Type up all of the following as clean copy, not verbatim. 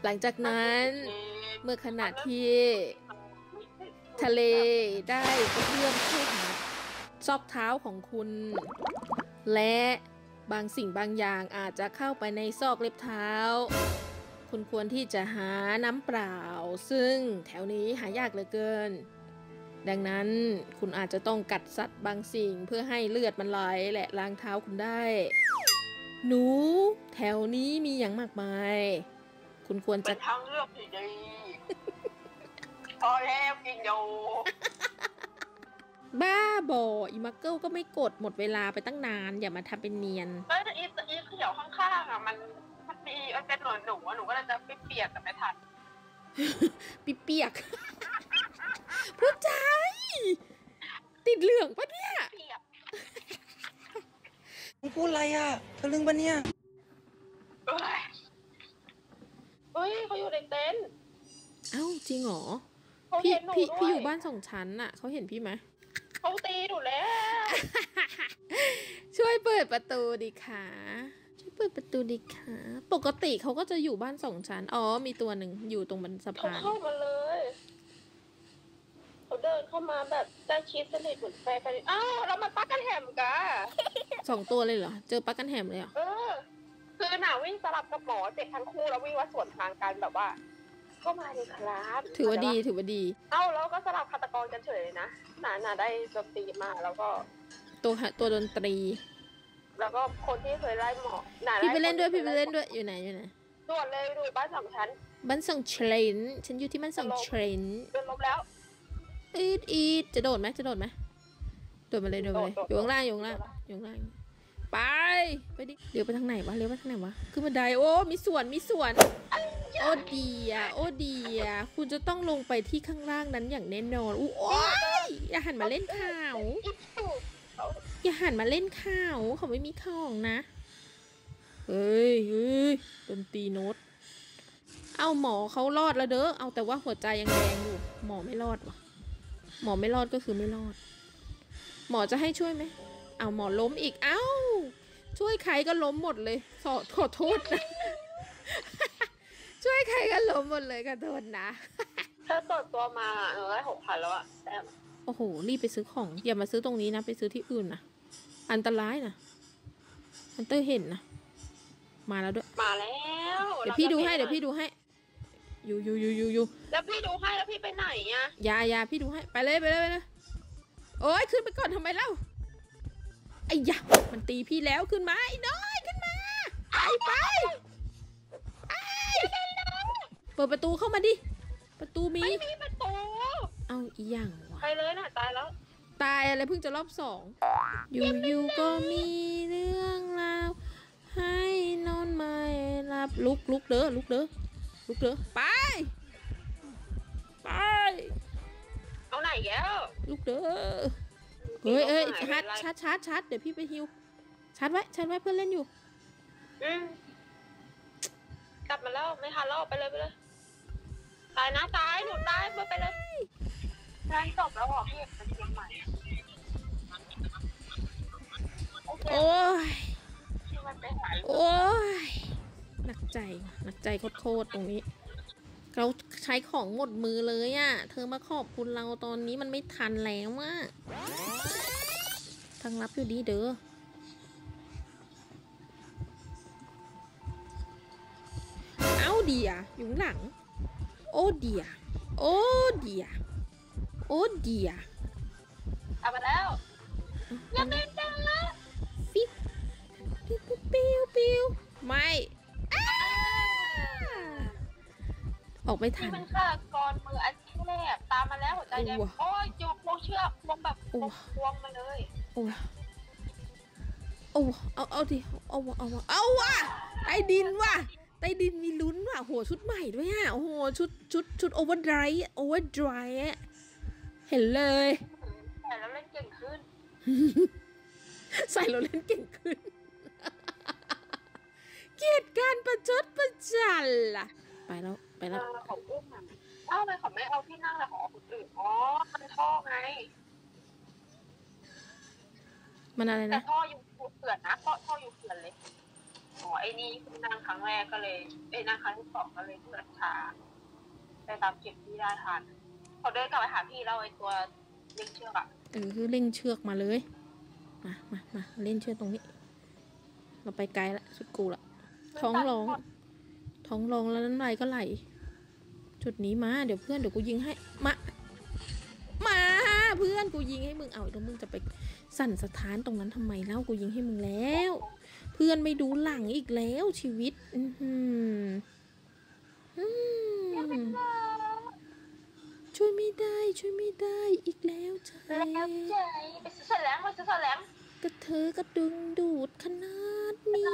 หลังจากนั้นเมื่อขณะที่ทะเลได้กระเพื่อมเข้าหาซอกเท้าของคุณ และบางสิ่งบางอย่างอาจจะเข้าไปในซอกเล็บเท้าคุณควรที่จะหาน้ำเปล่าซึ่งแถวนี้หายากเหลือเกินดังนั้นคุณอาจจะต้องกัดสัตว์บางสิ่งเพื่อให้เลือดมันไหลและล้างเท้าคุณได้หนูแถวนี้มีอย่างมากมายคุณควรจะเป็นทางเลือกที่ดีพอแล้วกินอยู่บ้าบออีมักเกิลก็ไม่กดหมดเวลาไปตั้งนานอย่ามาทำเป็นเนียนแล้วอีเขียวข้างๆอ่ะมันเป็นหนูก็เลยจะเปียกแต่ไม่ทันเปียกผู้ใจติดเหลืองปะเนี่ยมึงพูดอะไรอ่ะทะลึ่งปะเนี่ยเฮ้ยเขาอยู่ในเต็นท์เอ้าจริงเหรอพี่อยู่บ้าน2 ชั้นน่ะเขาเห็นพี่ไหมเขาตีหนูแล้วช่วยเปิดประตูดิค่ะช่วยเปิดประตูดิค่ะปกติเขาก็จะอยู่บ้าน2 ชั้นอ๋อมีตัวหนึ่งอยู่ตรงบนสะพานเขาเข้ามาเลยเขาเดินเข้ามาแบบใกล้ชิดสนิทเหมือนแฟนอ้าวเรามาปักกันแหมกัน 2 ตัวเลยเหรอเจอปักกันแฮมเลยเหรอคือหนาวิ่งสลับกับหมอเจ็บทั้งคู่แล้ววิ่งว่าสวนทางกันแบบว่าเข้ามาเลยครับถือว่าดีแล้วก็สลับฆาตกรกันเฉยเลยนะหนาได้ดนตรีมาแล้วก็ตัวดนตรีแล้วก็คนที่เคยไล่หมอพี่ไปเล่นด้วยอยู่ไหนด่วนเลยดูบ้าน2 ชั้นบ้าน2 ชั้นฉันอยู่ที่บ้าน2 ชั้นเดินลบแล้วอีดจะโดดไหมโดดมาเลยอยู่ข้างล่างไปดิเลี้ยวไปทางไหนวะขึ้นบันไดโอ้มีสวนโอ้ดีอ่ะคุณจะต้องลงไปที่ข้างล่างนั้นอย่างแน่นอนโอ้ยอย่าหันมาเล่นข่าวเขาไม่มีของนะเฮ้ยดนตรีโน้ตเอาหมอเขารอดแล้วเด้อเอาแต่ว่าหัวใจยังแดงอยู่หมอไม่รอดวะหมอไม่รอดก็คือไม่รอดหมอจะให้ช่วยไหมเอาหมอล้มอีกเอ้าช่วยใครก็ล้มหมดเลยขอโทษนะ ช่วยใครก็ล้มหมดเลยขอโทษนะถ้าตรวจตัวมาหนูได้6,000แล้วอะโอ้โหรีบไปซื้อของอย่ามาซื้อตรงนี้นะไปซื้อที่อื่นนะอันตรายนะอันเตอร์เห็นนะมาแล้วด้วยมาแล้วเดี๋ยวพี่ดูให้อยู่แล้วพี่ดูให้แล้วพี่ไปไหนอะยาพี่ดูให้ไปเลยโอ้ยขึ้นไปก่อนทำไมเล่าไอ้ยะมันตีพี่แล้วขึ้นมาไอ้น้อยขึ้นมาไปเปิดประตูเข้ามาดิประตูไม่มีประตูเอาอีหยังวะไปเลยนะตายแล้วตายอะไรเพิ่งจะรอบ2อยู่ก็มีเรื่องราวให้นอนไม่หลับลุกเด้อไปเอาไหนแก้วลุกเด้อเฮ้ยชาร์จเดี๋ยวพี่ไปฮิวชาร์จไว้เพื่อนเล่นอยู่กลับมาแล้วไม่ทันแล้วไปเลยตายหนูตายไปเลยงานจบแล้วบอกพี่ไปเชียงใหม่โอ้ยหนักใจโคตรตรงนี้เราใช้ของหมดมือเลยอ่ะเธอมาขอบคุณเราตอนนี้มันไม่ทันแล้วอ่ะทางลับอยู่ดีเด้อเอาเดียอยู่หลังโอ้เดียเอามาแล้วอย่าเต้นจังละฟิกปิ้วไม่ออกไม่ทันมันฆ่ากรมืออันแรกตามมาแล้วหัวใจแดงโอ้ยจูบโมเชือกวงแบบวงมาเลยเอาดิเอาว่ะใต้ดินมีลุ้นว่ะโหชุดใหม่ด้วยอ่ะโอ้โหชุดโอเวอร์ไดร์เห็นเลยใส่แล้วเล่นเก่งขึ้นเกลียดการประชดประจันล่ะไปแล้วของอุ้มมันเลยเขาไม่เอาที่นั่งเลยของคนอื่นมันท่อไงมันอะไรนะแต่ท่ออยู่เขื่อนนะท่ออยู่เขื่อนเลยอ๋อไอ้นี่เพิ่งนั่งครั้งแรกก็เลยนั่งครั้งที่2ก็เลยเกิดช้าแต่ตามเก็บที่ได้ทันพอเดินกลับไปหาพี่เราไอ้ตัวเล็งเชือกอะเล่งเชือกมาเลยมาเล่นเชือกตรงนี้เราไปไกลละสุดกูละท้องร้องแล้วน้ำลายก็ไหลจุดนี้มาเดี๋ยวกูยิงให้มาเพื่อนกูยิงให้มึงเอาแล้วมึงจะไปสั่นสะท้านตรงนั้นทำไมเล่ากูยิงให้มึงแล้วเพื่อนไม่ดูหลังอีกแล้วชีวิตช่วยไม่ได้อีกแล้วใจไปซื้อแสลงกระเธอกระดึงดูดขนาดนี้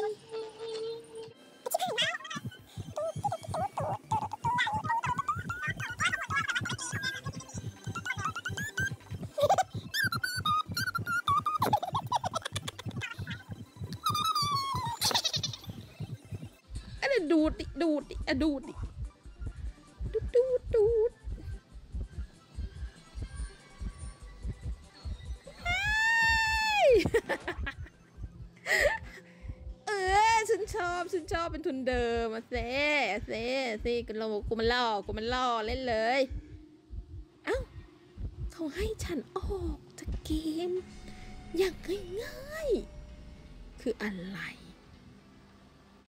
ดูดดิดูดฉันชอบเป็นทุนเดิมมาเซ่กูมันล่อเล่นเลยเอ้าเขาให้ฉันออกจากเกมอย่างง่ายๆคืออะไร